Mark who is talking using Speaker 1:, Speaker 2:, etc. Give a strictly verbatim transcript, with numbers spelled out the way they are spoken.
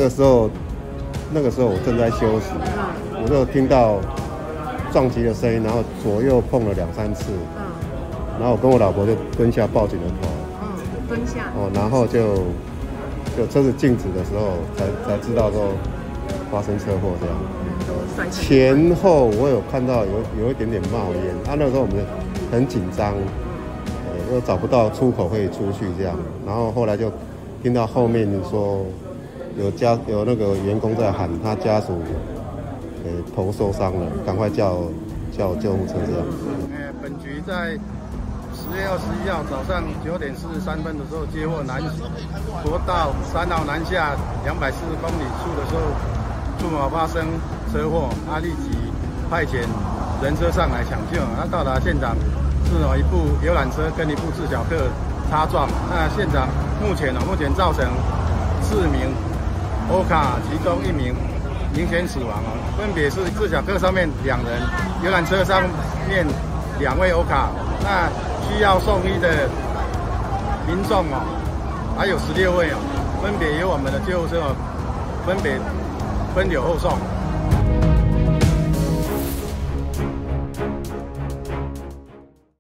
Speaker 1: 个时候，那个时候我正在休息，嗯、我就听到撞击的声音，然后左右碰了两三次，嗯、然后我跟我老婆就蹲下抱紧了头，
Speaker 2: 嗯，蹲下，
Speaker 1: 哦，然后就就车子静止的时候才才知道说发生车祸这样。前后我有看到有有一点点冒烟，啊，那时候我们很紧张，呃，又找不到出口可以出去这样，然后后来就听到后面说有家有那个员工在喊他家属，呃，头受伤了，赶快叫叫救护车这样。
Speaker 3: 呃，本局在十月二十一号早上九点四十三分的时候接获南国道三号南下两百四十公里处的时候，路马发生车祸，他立即派遣人车上来抢救。他到达现场是一部游览车跟一部自小客擦撞。那现场目前呢，目前造成四名欧卡，其中一名明显死亡哦，分别是自小客上面两人，游览车上面两位欧卡。那需要送医的民众哦，还有十六位哦，分别由我们的救护车哦，分别分流后送。